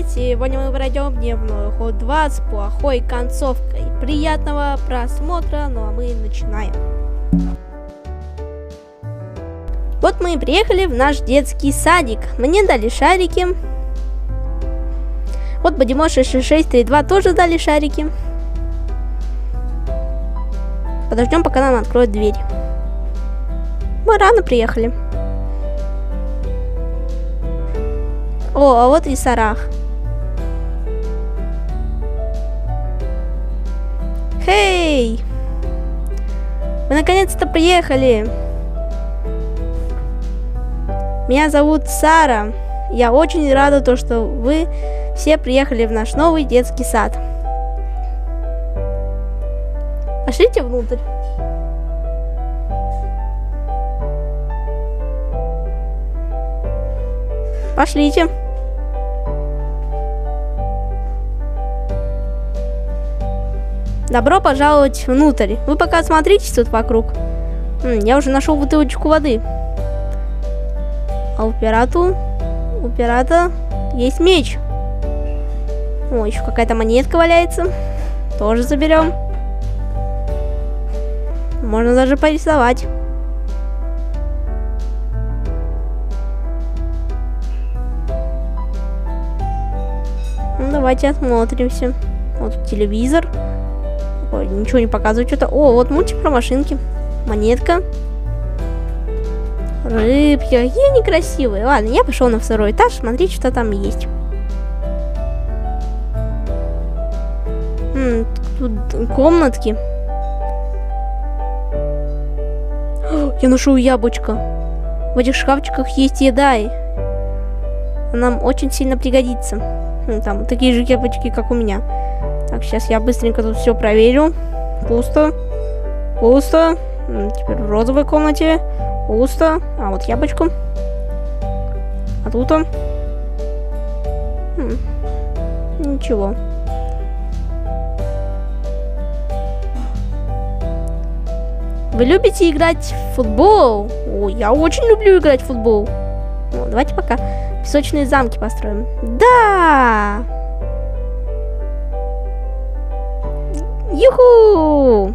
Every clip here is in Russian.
Сегодня мы пройдем дневной ход 2 с плохой концовкой. Приятного просмотра, ну а мы начинаем. Вот мы и приехали в наш детский садик. Мне дали шарики. Вот Бодимош 6632 тоже дали шарики. Подождем, пока нам откроют дверь. Мы рано приехали. О, а вот и Сарах. Хей! Мы наконец-то приехали. Меня зовут Сара. Я очень рада, то, что вы все приехали в наш новый детский сад. Пошлите внутрь. Пошлите. Добро пожаловать внутрь. Вы пока осмотритесь тут вокруг. Я уже нашел бутылочку воды. А у пирата есть меч. О, еще какая-то монетка валяется. Тоже заберем. Можно даже порисовать. Ну, давайте осмотримся. Вот тут телевизор. Ой, ничего не показывает что-то. О, вот мультик про машинки. Монетка. Рыбки. Какие они красивые. Ладно, я пошел на второй этаж смотреть, что там есть. Тут комнатки. Я нашел яблочко. В этих шкафчиках есть еда. И нам очень сильно пригодится. Там такие же яблочки, как у меня. Так, сейчас я быстренько тут все проверю. Пусто. Пусто. Теперь в розовой комнате. Пусто. А вот яблочко. А тут он. Ничего. Вы любите играть в футбол? О, я очень люблю играть в футбол. О, давайте пока песочные замки построим. Да! Юху!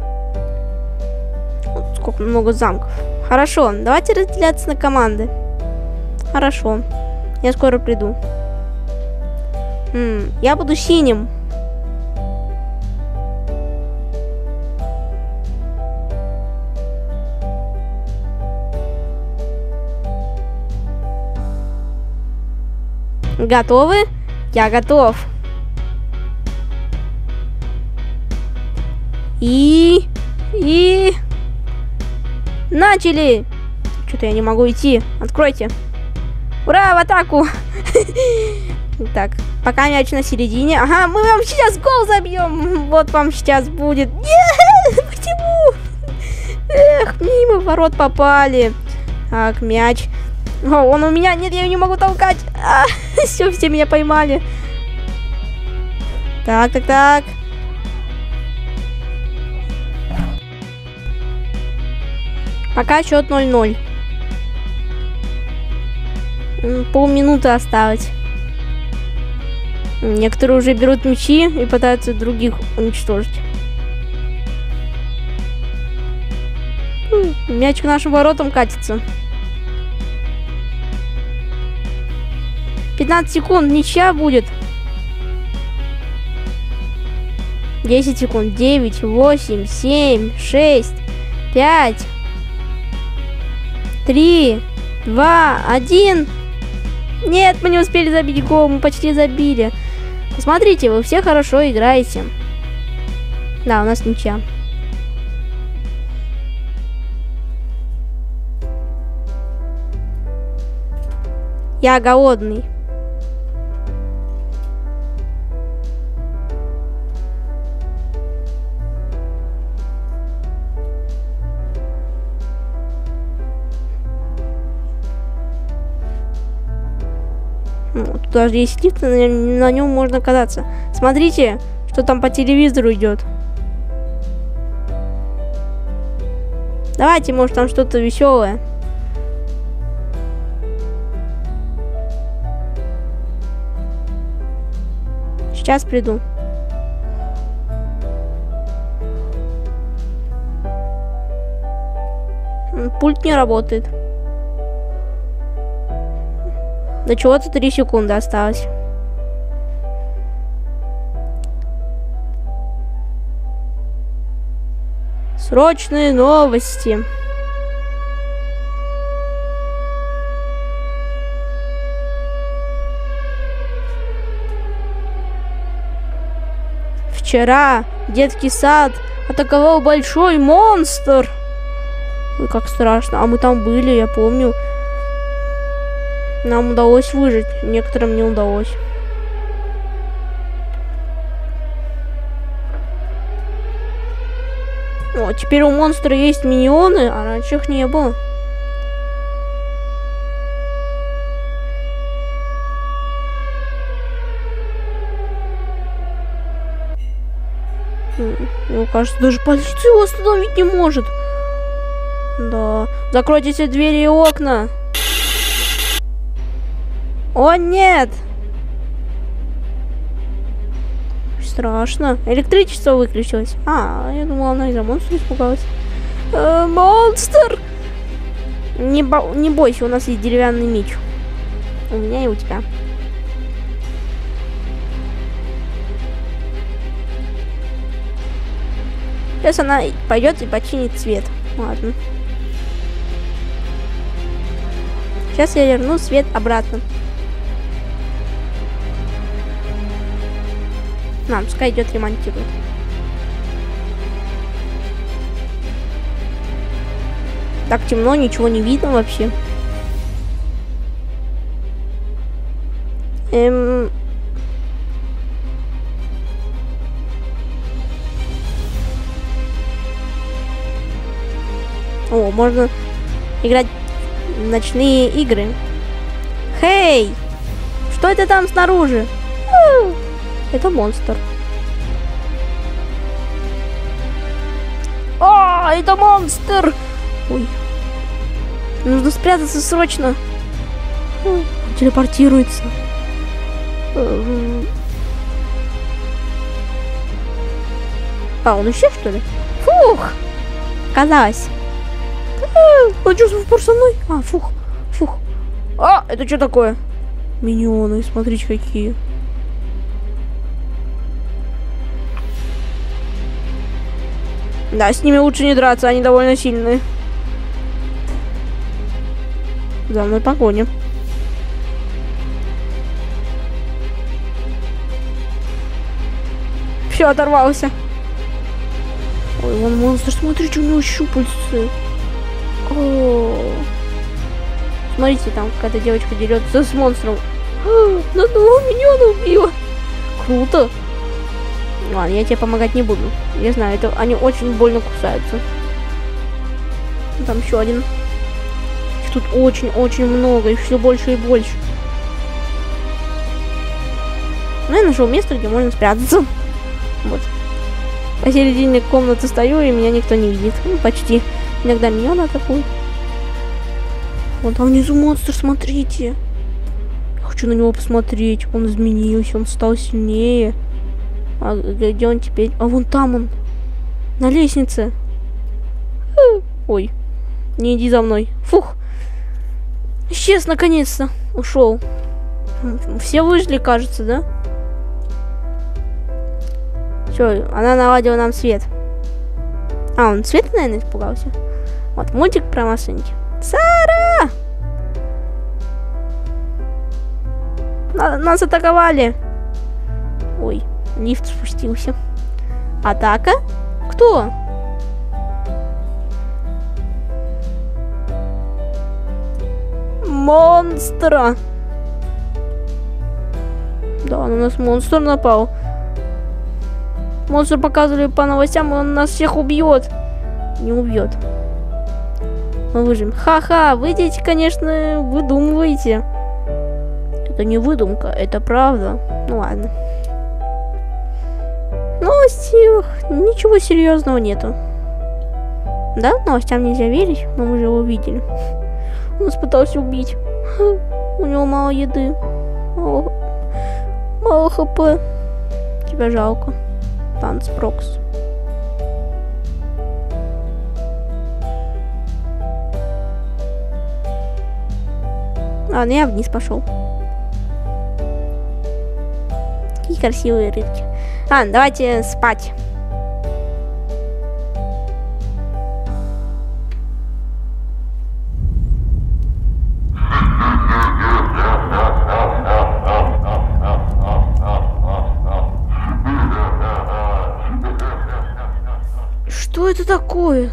Вот сколько много замков. Хорошо, давайте разделяться на команды. Хорошо, я скоро приду. Я буду синим. Готовы? Я готов. И начали. Что-то я не могу идти. Откройте. Ура, в атаку. Так, пока мяч на середине. Ага, мы вам сейчас гол забьем. Вот вам сейчас будет. Нет, почему? Эх, мимо ворот попали. Так, мяч. О, он у меня. Нет, я ее не могу толкать. Все меня поймали. Так. Пока счет 0-0. Полминуты осталось. Некоторые уже берут мячи и пытаются других уничтожить. Мяч к нашим воротам катится. 15 секунд, ничья будет. 10 секунд. 9, 8, 7, 6, 5, 3, 2, 1. Нет, мы не успели забить гол, мы почти забили. Посмотрите, вы все хорошо играете. Да, у нас ничья. Я голодный. Тут даже есть лифт, на нем можно кататься. Смотрите, что там по телевизору идет. Давайте, может, там что-то веселое. Сейчас приду. Пульт не работает. До чего-то 3 секунды осталось. Срочные новости. Вчера детский сад атаковал большой монстр. Ой, как страшно. А мы там были, я помню. Нам удалось выжить, некоторым не удалось. О, теперь у монстра есть миньоны, а раньше их не было. Мне кажется, даже полиция его остановить не может. Да. Закройте все двери и окна. О, нет! Страшно. Электричество выключилось. А, я думала, она из-за монстра испугалась. Монстр! Не бойся, у нас есть деревянный меч. У меня и у тебя. Сейчас она пойдет и починит свет. Ладно. Сейчас я верну свет обратно. На, пускай идет ремонтирует. Так темно, ничего не видно вообще. О, можно играть в ночные игры. Хей! Что это там снаружи? Это монстр. О, это монстр! Ой. Нужно спрятаться срочно. Телепортируется. А, он исчез, что ли? Фух! Казалось. Он что, в со мной? А, фух. Фух. А, это что такое? Миньоны, смотрите какие. Да, с ними лучше не драться, они довольно сильные. За мной погоня. Все, оторвался. Ой, вон монстр, смотрите, у него щупальцы. О, смотрите, там какая-то девочка дерется с монстром. На одного миньона убила. Круто. Ладно, я тебе помогать не буду. Я знаю, это они очень больно кусаются. Там еще один. Их тут очень-очень много, их все больше и больше. Ну, я нашел место, где можно спрятаться. Вот. Посередине комнаты стою, и меня никто не видит. Ну, почти. Иногда меня атакуют. Вон там внизу монстр, смотрите. Я хочу на него посмотреть. Он изменился, он стал сильнее. А где он теперь? А вон там он. На лестнице. Ой. Не иди за мной. Фух. Исчез наконец-то. Ушел. Все выжили, кажется, да? Все, она наладила нам свет. А, он света, наверное, испугался. Вот, мультик про машинки. Сара! Нас атаковали. Ой. Лифт спустился. Атака? Кто? Монстра. Да, на нас монстр напал. Монстр показывали по новостям, он нас всех убьет. Не убьет. Мы выживем. Ха-ха, вы дети, конечно, выдумываете. Это не выдумка, это правда. Ну ладно. Новости, ничего серьезного нету. Да, новостям нельзя верить, но мы же его видели. Он нас пытался убить. У него мало еды. Мало хп. Тебя жалко. Танцпрокс. Ладно, я вниз пошел. Какие красивые рыбки. Ладно, давайте спать. Что это такое?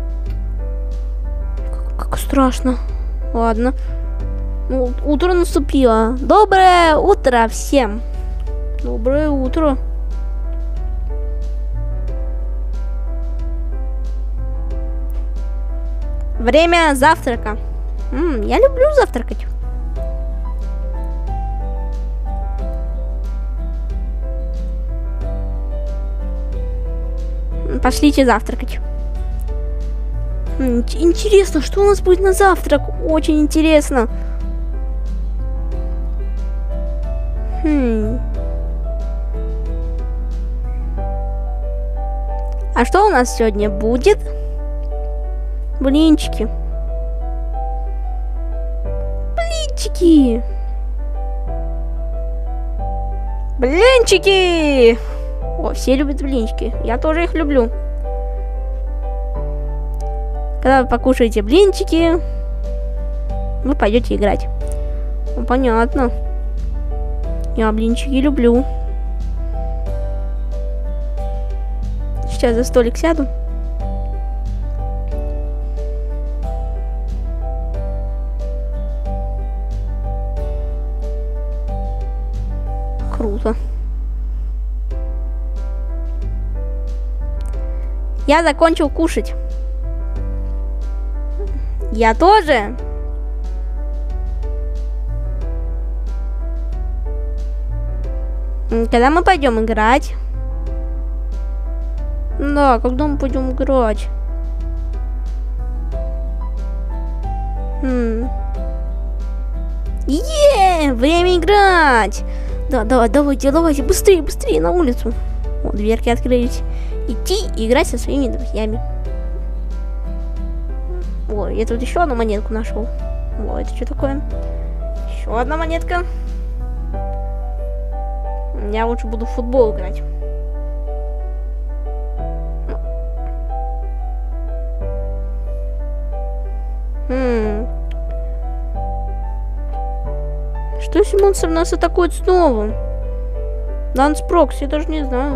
Как страшно. Ладно. Ну, утро наступило. Доброе утро всем. Доброе утро. Время завтрака. Я люблю завтракать. Пошлите завтракать. Интересно, что у нас будет на завтрак? Очень интересно. А что у нас сегодня будет? Блинчики. Блинчики. Блинчики. О, все любят блинчики. Я тоже их люблю. Когда вы покушаете блинчики, вы пойдете играть. Ну, понятно. Я блинчики люблю. Сейчас за столик сяду. Круто. Я закончил кушать. Я тоже. Когда мы пойдем играть? Да, когда мы пойдем играть? Время играть! Да, давайте, быстрее на улицу. Вот, дверки открылись. Идти и играть со своими друзьями. Ой, я тут еще одну монетку нашел. Ой, это что такое? Еще одна монетка. Я лучше буду в футбол играть. Что если монстр нас атакует снова? Танцпрокс, я даже не знаю.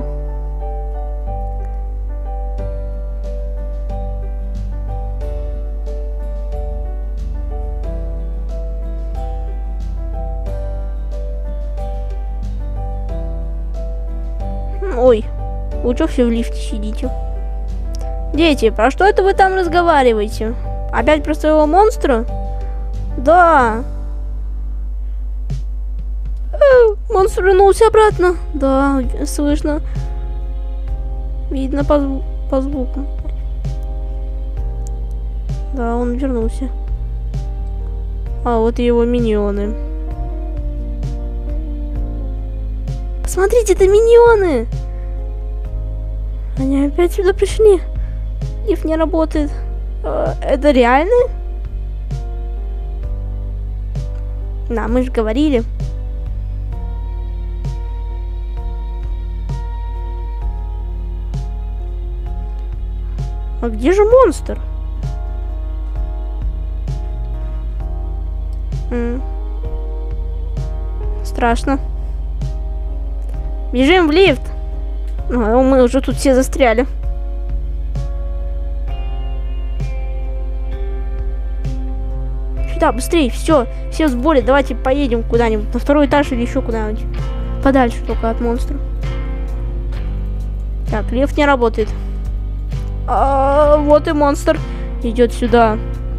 Ой, лучше все в лифте сидите. Дети, про что это вы там разговариваете? Опять про своего монстра? Да. Монстр вернулся обратно. Да, слышно. Видно по звуку. Да, он вернулся. А вот и его миньоны. Посмотрите, это миньоны! Они опять сюда пришли. Лифт не работает. Это реально? Да, мы же говорили. А где же монстр? Страшно. Бежим в лифт. Мы уже тут все застряли. Сюда, быстрее, все в сборе. Давайте поедем куда-нибудь на второй этаж или еще куда-нибудь. Подальше только от монстра. Так, лифт не работает. Вот и монстр идет сюда.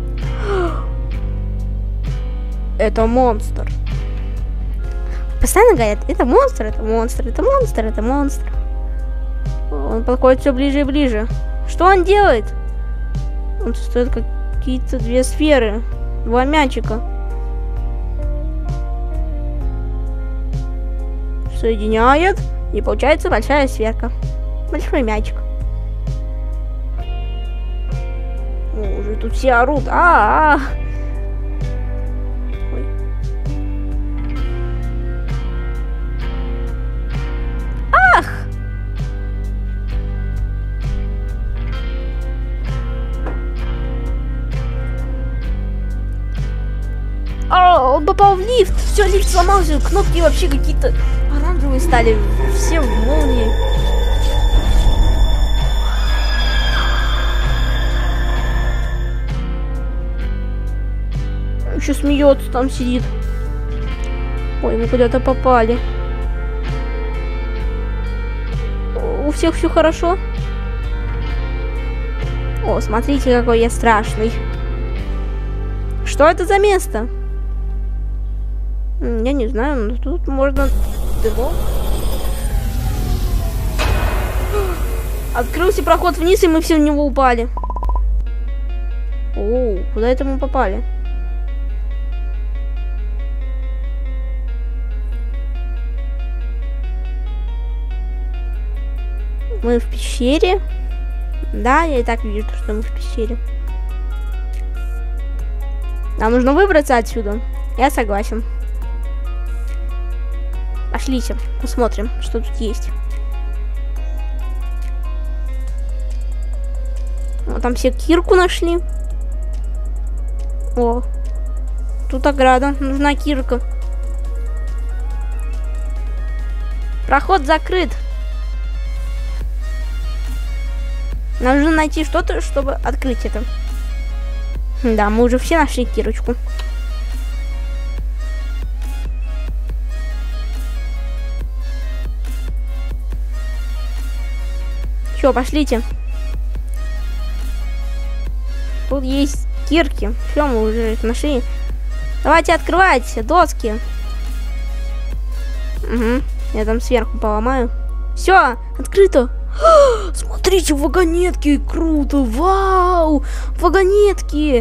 Это монстр. Постоянно говорят, это монстр, это монстр, это монстр, это монстр. Он подходит все ближе и ближе. Что он делает? Он стоит какие-то две сферы, два мячика. Соединяет. И получается большая сверка. Большой мячик. О, уже тут все орут. Ой. Ах! Он попал в лифт. Все, лифт сломался. Кнопки вообще какие-то оранжевые стали. Все в молнии. Еще смеется, там сидит. Ой, мы куда-то попали. У всех все хорошо? О, смотрите, какой я страшный. Что это за место? Я не знаю, но тут можно дымом. Открылся проход вниз, и мы все в него упали. О, куда это мы попали? Мы в пещере. Да, я и так вижу, что мы в пещере. Нам нужно выбраться отсюда. Я согласен. Пошлите, посмотрим, что тут есть. Вот там все кирку нашли. О, тут ограда. Нужна кирка. Проход закрыт. Нам нужно найти что-то, чтобы открыть это. Да, мы уже все нашли кирочку. Все, пошлите. Тут есть кирки. Все, мы уже их нашли. Давайте открывать доски. Угу. Я там сверху поломаю. Все, открыто. Смотрите, вагонетки, круто, вау, вагонетки.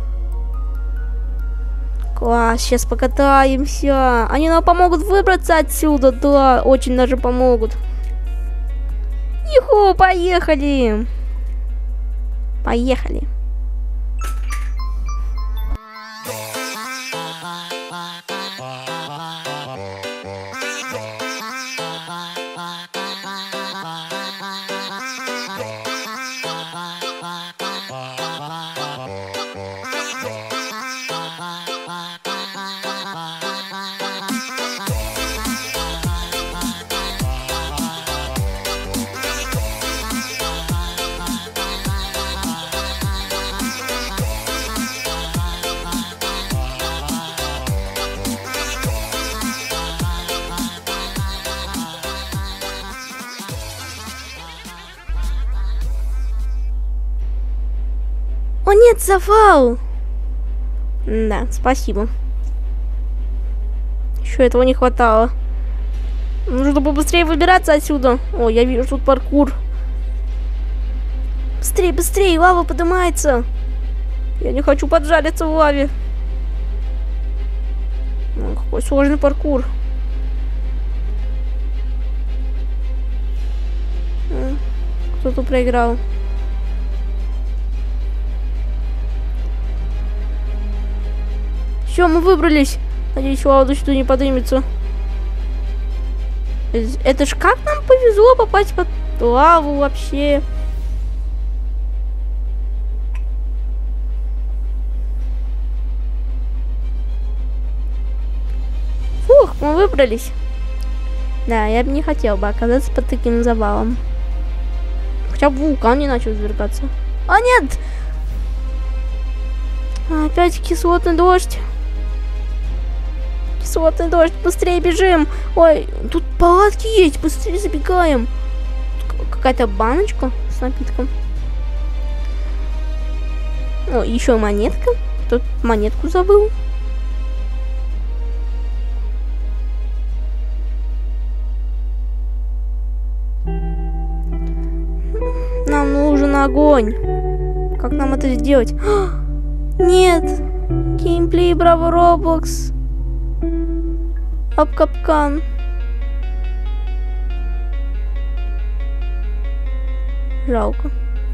Класс, сейчас покатаемся. Они нам помогут выбраться отсюда, да, очень даже помогут. Юху, поехали. Поехали. О нет, завал! Да, спасибо. Еще этого не хватало. Нужно побыстрее выбираться отсюда. О, я вижу тут паркур. Быстрее, быстрее, лава поднимается. Я не хочу поджариться в лаве. О, какой сложный паркур. Кто-то проиграл. Все, мы выбрались. Надеюсь, лава сюда не поднимется. Это ж как нам повезло попасть под лаву вообще. Фух, мы выбрались. Да, я бы не хотел бы оказаться под таким завалом. Хотя бы вулкан не начал извергаться. А нет! Опять кислотный дождь. Кислотный дождь, быстрее бежим. Ой, тут палатки есть, быстрее забегаем. Какая-то баночка с напитком. О, еще монетка. Тут монетку забыл. Нам нужен огонь. Как нам это сделать? Нет. Геймплей Браво Роблокс. Об капкан. Жалко.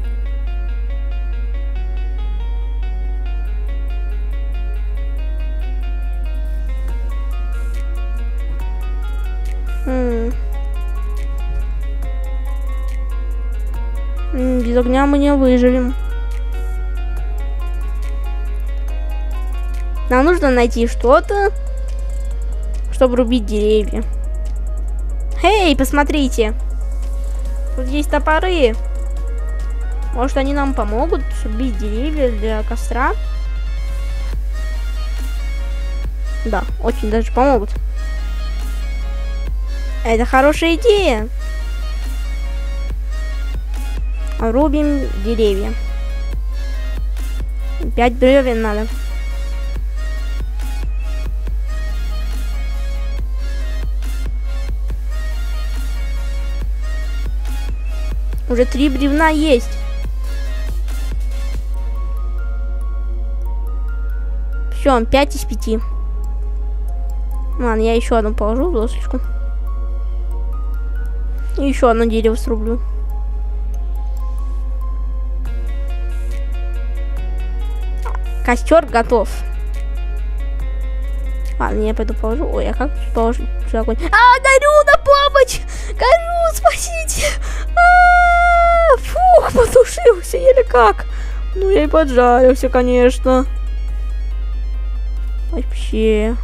Без огня мы не выживем. Нам нужно найти что-то, чтобы рубить деревья. Эй, посмотрите. Тут есть топоры. Может, они нам помогут рубить деревья для костра? Да, очень даже помогут. Это хорошая идея. Рубим деревья. 5 бревен надо. Уже 3 бревна есть. Все, 5 из 5. Ладно, я еще одну положу в досочку. И еще одно дерево срублю. Костер готов. Ладно, я пойду положу. Ой, а как положить огонь? Горю, на помощь! Горю, спасите! Фух, потушился, еле как. Ну, я и поджарился, конечно. Вообще.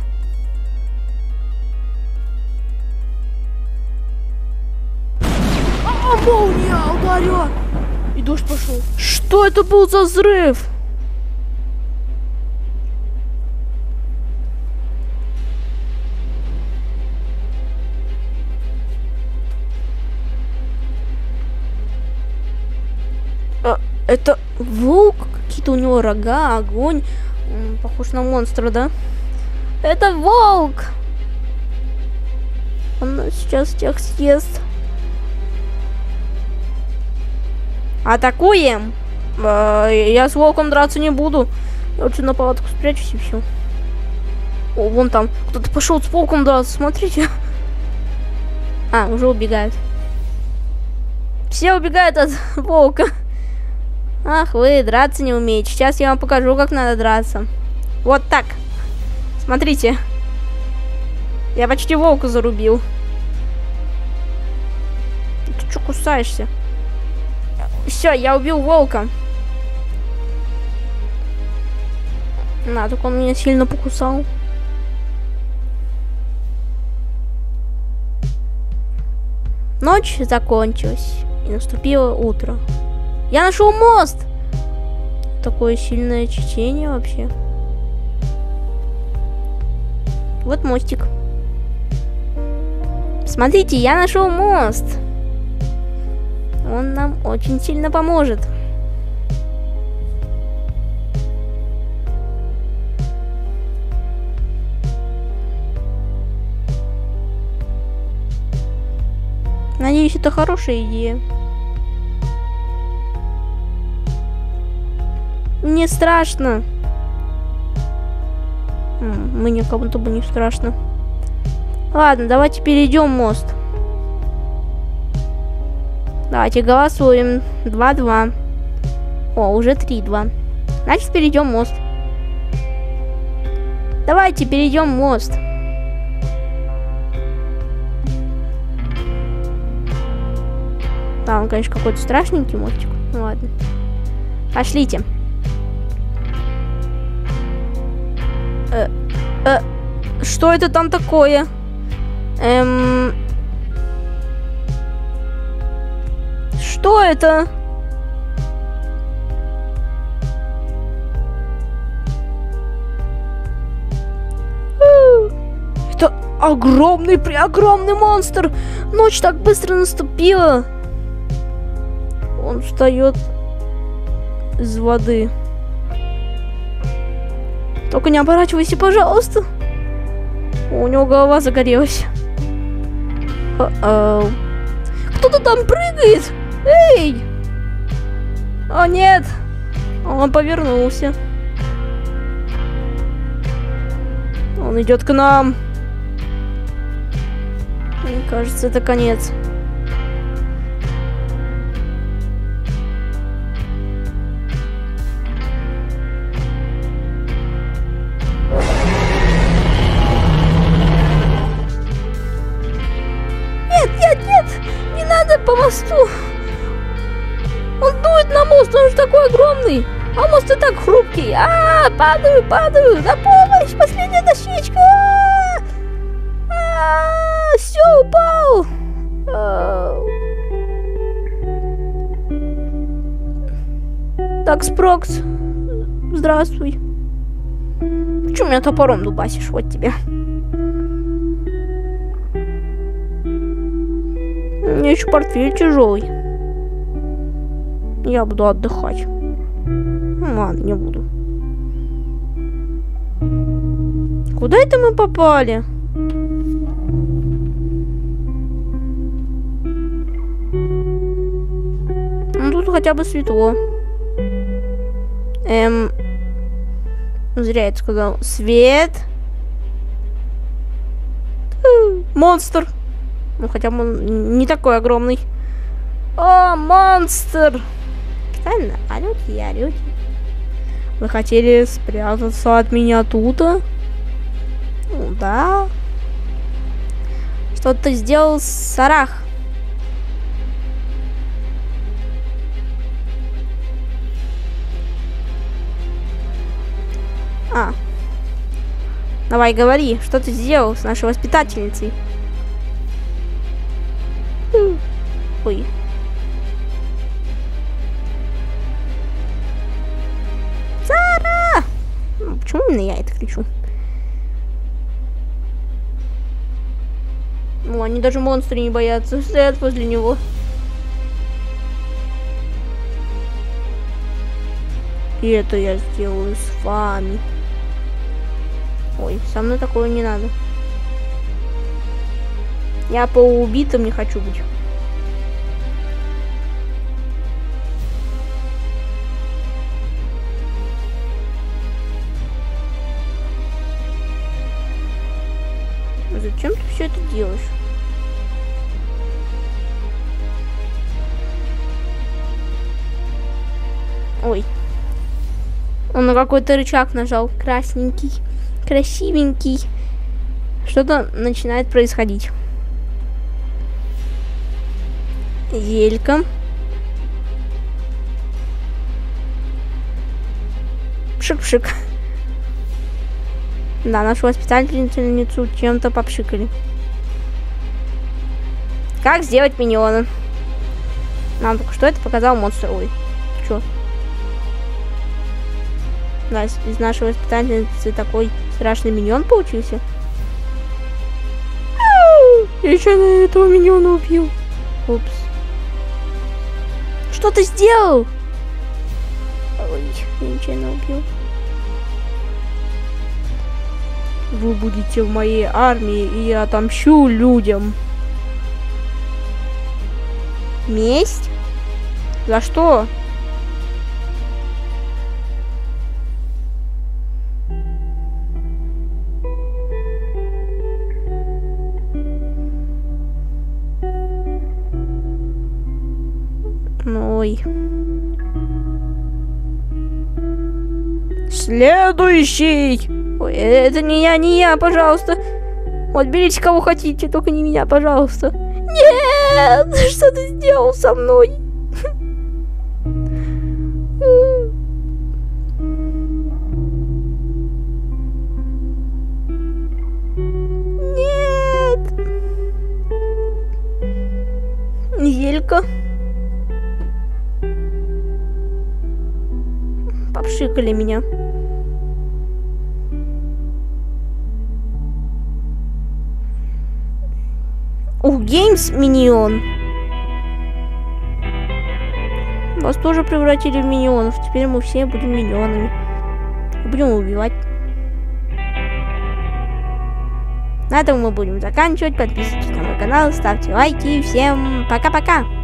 Молния ударила! И дождь пошел. Что это был за взрыв? Это волк? Какие-то у него рога, огонь. Похож на монстра, да? Это волк! Он сейчас всех съест. Атакуем! Я с волком драться не буду. Я лучше на палатку спрячусь и все. О, вон там. Кто-то пошел с волком драться, смотрите. Уже убегают. Все убегают от волка. Ах, вы драться не умеете. Сейчас я вам покажу, как надо драться. Вот так. Смотрите. Я почти волка зарубил. Ты что кусаешься? Все, я убил волка. Только он меня сильно покусал. Ночь закончилась, и наступило утро. Я нашел мост! Такое сильное течение вообще. Вот мостик. Смотрите, я нашел мост. Он нам очень сильно поможет. Надеюсь, это хорошая идея. Мне страшно. Мне как будто бы не страшно. Ладно, давайте перейдем мост. Давайте голосуем. 2-2. О, уже 3-2. Значит, перейдем мост. Давайте перейдем мост. Да, он, конечно, какой-то страшненький мостик. Ну ладно. Пошлите. Что это там такое? Что это? Это огромный монстр. Ночь так быстро наступила. Он встает из воды. Только не оборачивайся, пожалуйста. У него голова загорелась. Кто-то там прыгает. Эй! О, нет. Он повернулся. Он идет к нам. Мне кажется, это конец. мост, он же такой огромный. А мост и так хрупкий. Падаю. На помощь, последняя дощечка. Все, упал. Так, Спрокс, здравствуй. Почему меня топором дубасишь? Вот тебе. У меня еще портфель тяжелый. Я буду отдыхать. Ладно, не буду. Куда это мы попали? Ну, тут хотя бы светло. Зря я это сказал. Свет. Монстр. Ну, хотя бы он не такой огромный. О, монстр! Правильно? Орёте. Вы хотели спрятаться от меня тут? Ну, да. Что ты сделал, Сарах? Давай, говори, что ты сделал с нашей воспитательницей? Ой. Сара! Почему именно я это кричу? Ну, они даже монстры не боятся, стоят возле него. И это я сделаю с вами. Ой, со мной такого не надо. Я полуубитым не хочу быть. Зачем ты все это делаешь? Ой. Он на какой-то рычаг нажал. Красненький. Красивенький. Что-то начинает происходить. Зелька. Пшик-пшик. Да, нашу воспитательницу чем-то попшикали. Как сделать миньона? Нам только что это показал монстр. Ой, чё? Да, из нашей воспитательницы такой страшный миньон получился. Я еще на этого миньона убил. Упс. Что ты сделал? Ой, я нечаянно убил. Вы будете в моей армии, и я отомщу людям. Месть? За что? Ой. Следующий! Ой, это не я, пожалуйста. Вот берите кого хотите, только не меня, пожалуйста. Нет! Что ты сделал со мной? Нет! Зелька. Попшикали меня. Геймс миньон. Вас тоже превратили в миньонов. Теперь мы все будем миньонами. Будем убивать. На этом мы будем заканчивать. Подписывайтесь на мой канал, ставьте лайки. Всем пока-пока.